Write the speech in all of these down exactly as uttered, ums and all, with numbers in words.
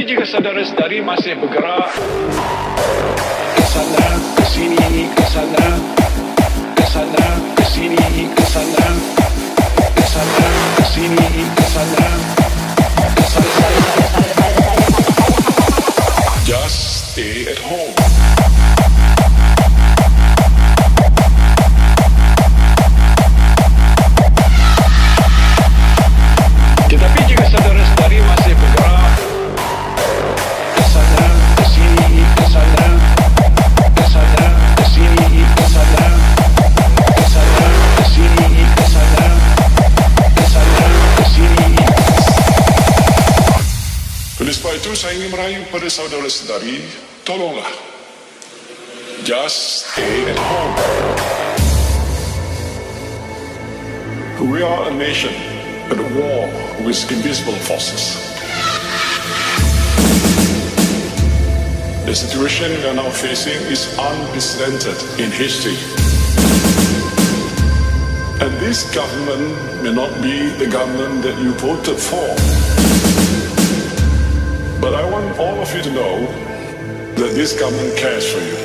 Tetapi jika saudara-saudari masih bergerak ke sana, ke sini, ke sana, ke sana, ke sini, ke sana, ke sana, ke sini, ke sana, ke sana, just stay at home. Tetapi jika saudara-saudari masih bergerak ke sana, ke sini, ke sana, ke sana, ke sini, ke sana, ke sana, ke sini, ke sana, ke sana, ke sini. Oleh sebab itu saya ingin merayu pada saudara-saudari, tolonglah, just stay at home. We are a nation at war with invisible forces. The situation we are now facing is unprecedented in history. And this government may not be the government that you voted for. But I want all of you to know that this government cares for you.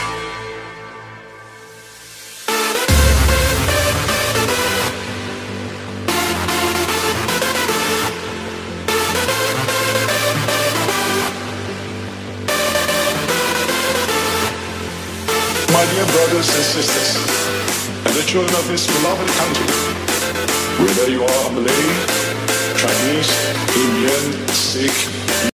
My dear brothers and sisters, and the children of this beloved country, whether you are Malay, Chinese, Indian, Sikh,